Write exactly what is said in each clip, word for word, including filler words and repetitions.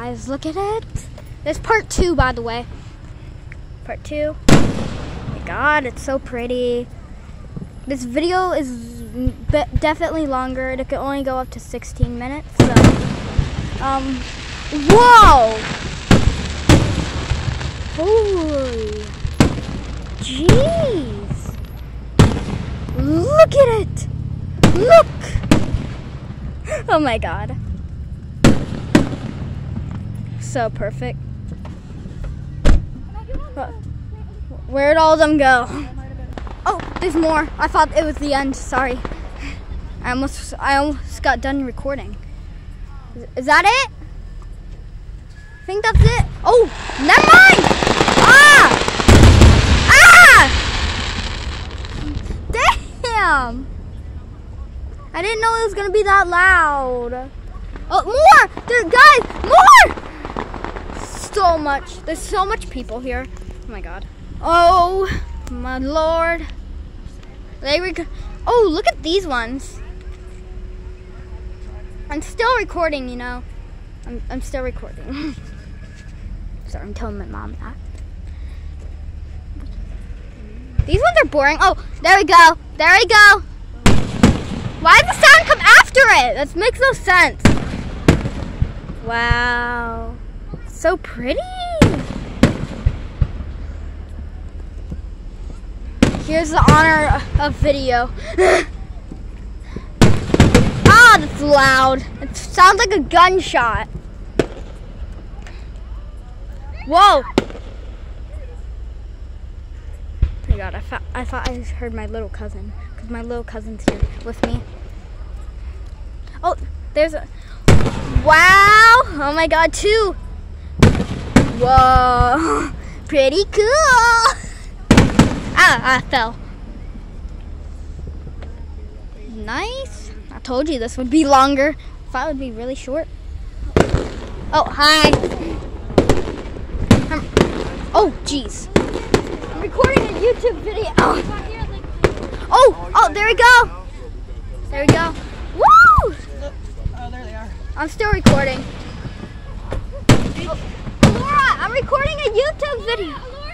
guys, look at it. There's part two, by the way. Part two. Oh my God, it's so pretty. This video is definitely longer. It can only go up to sixteen minutes. So, um, whoa! Holy, jeez! Look at it! Look! Oh my God! So perfect. Where'd all of them go? Oh, there's more. I thought it was the end. Sorry. I almost, I almost got done recording. Is, is that it? I think that's it. Oh, never mind. Ah! Ah! Damn! I didn't know it was gonna be that loud. Oh, more! There, guys, more! So much. There's so much people here. Oh my God. Oh my Lord. They rec oh, look at these ones. I'm still recording, you know. I'm, I'm still recording. Sorry, I'm telling my mom that. These ones are boring. Oh, there we go. There we go. Why does the sound come after it? That makes no sense. Wow. So pretty. Here's the honor of video. Ah, that's loud. It sounds like a gunshot. Whoa. Oh my God, I thought, I thought I heard my little cousin, because my little cousin's here with me. Oh, there's a, wow. Oh my God, two. Whoa, pretty cool. Ah, I fell. Nice. I told you this would be longer. I thought it would be really short. Oh, hi. I'm, oh, jeez. I'm recording a YouTube video. Oh, oh, oh, there we go. There we go. Woo! Oh, there they are. I'm still recording. Oh, Laura, I'm recording a YouTube video.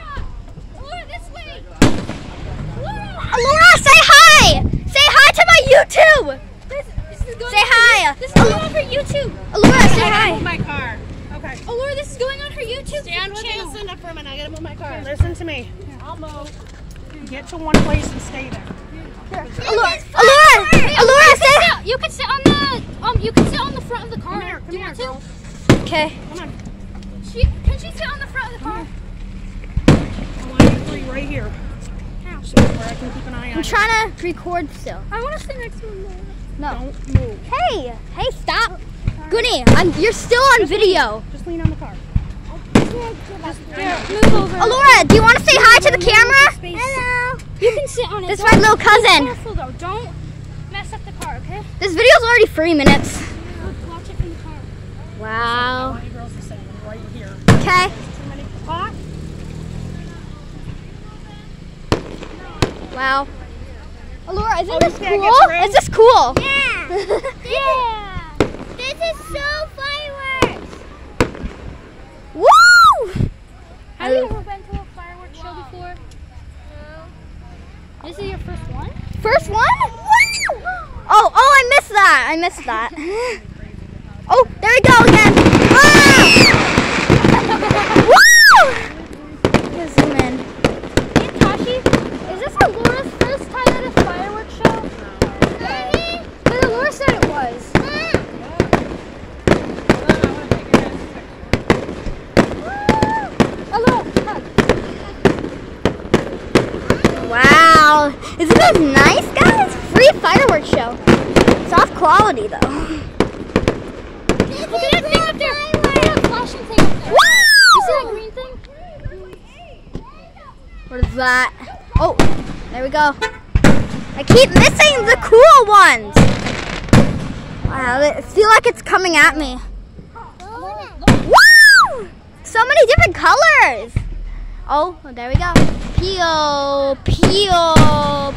Laura, say hi! Say hi to my YouTube! This, this is going say hi! Her, this is going on her YouTube! Laura, say hi! Move my car. Okay. Oh, Laura, this is going on her YouTube Stand with me. channel. Listen up for a minute. I gotta move my car. Listen to me. I'll move. Get to one place and stay there. Laura, Laura, Laura, say hi! You can sit on the um. You can sit on the front of the car. Come here. Come Do you here, want girl. to? Okay. Come on. She can she sit on the front of the car? I want you three right here. So where I can keep an eye on I'm trying to record still. I want to sit next to him. No. Don't move. Hey, hey, stop. Goody, I'm, you're still on Just video. Lean, just lean on the car. Here, move over. Oh, Laura, do you want to say hi to the camera? Hello. You can sit on it. This is my little cousin. Be careful though. Don't mess up the car, okay? This video's already three minutes. Watch it from the car. I Wow. want you girls to stay right here. Okay. Too many spots. Wow. Oh, Laura, isn't Oh, this you can't get cool? through? Is this cool? Yeah. Yeah. This is so fireworks. Woo! Have you ever been to a fireworks show before? No. This is your first one? First one? Oh, oh, I missed that. I missed that. Oh, there we go again. Ah! Woo! Let's zoom in. Hey, Tashi, is this Laura's first time at a fireworks show? Really? Because Laura said it was. Hello. Wow. Isn't this nice, guys? Free fireworks show. Soft quality, though. Look at that thing up there. Look at that flashing thing up there. Woo! You see that green thing? What is that? Oh, there we go. I keep missing the cool ones. Wow, I feel like it's coming at me. Woo! So many different colors. Oh, there we go. Peel, peel,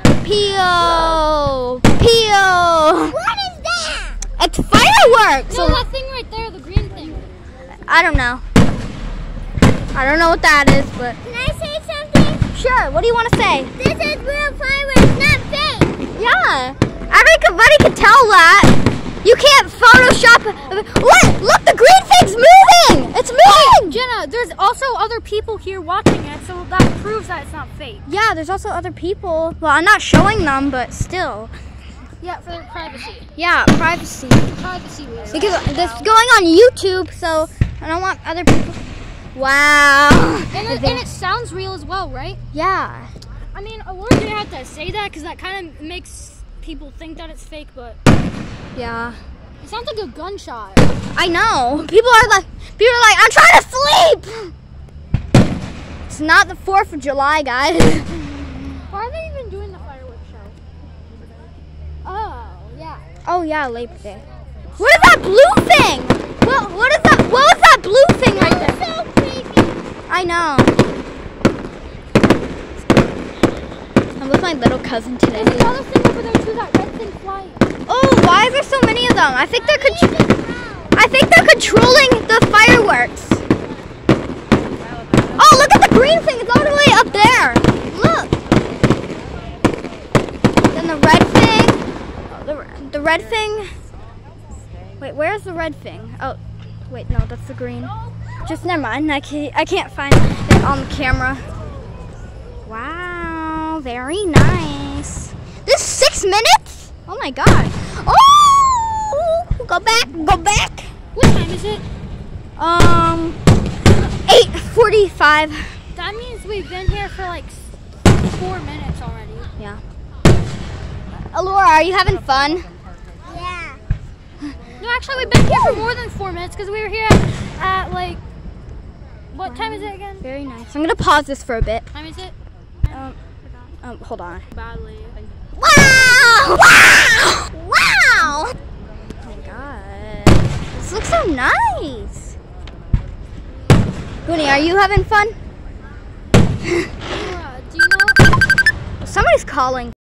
peel, peel. What is that? It's fireworks. No, that thing right there, the green thing. I don't know. I don't know what that is, but. Can I say something? Sure, what do you want to say? This is real fireworks, not fake. Yeah, everybody can tell that. You can't Photoshop. What? Look, the green thing's moving. It's moving. Jenna, there's also other people here watching it, so that proves that it's not fake. Yeah, there's also other people. Well, I'm not showing them, but still. Yeah, for their privacy. Yeah, privacy. Privacy reasons. Because this is going on YouTube, so I don't want other people. Wow. And it, and it sounds real as well, right? Yeah. I mean, we're gonna have to say that because that kind of makes people think that it's fake, but Yeah. it sounds like a gunshot. I know. People are like, people are like, I'm trying to sleep. It's not the fourth of July, guys. Why are they even doing the fireworks show? Oh, yeah. Oh yeah, Labor Day. What is that blue thing? What? What is that? What was that blue thing right there? So creepy. I know. I'm with my little cousin today. There's another thing over there too, that red thing flying. Oh, why is there so many of them? I think they're con- I think they're controlling the fireworks. Oh, look at the green thing. It's all the way up there. Look. Then the red thing. Oh, the the red thing. Wait, where's the red thing? Oh, wait, no, that's the green. Just never mind. I can't. I can't find it on the camera. Wow, very nice. This is six minutes? Oh my god. Oh, go back, go back. What time is it? Um, eight forty-five. That means we've been here for like four minutes already. Yeah. Alora, are you having fun? Yeah. No, actually, we've been here for more than four minutes because we were here at, at like, what time is it again? Very nice. I'm gonna pause this for a bit. Time is it? Um, um hold on. Badly. Wow! Wow! Wow! Oh my god. This looks so nice. Goonie, are you having fun? Uh, do you know? Somebody's calling.